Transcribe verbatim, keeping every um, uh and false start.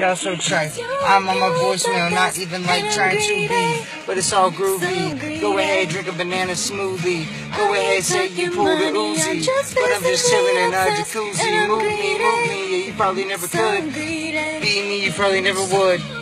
out so trite. I'm on my voicemail, not even like trying to be, but it's all groovy. Go ahead, drink a banana smoothie. Go ahead, say you pulled a Uzi, but I'm just chilling in a jacuzzi. Move me, move me, yeah, you probably never could. Be me, you probably never would.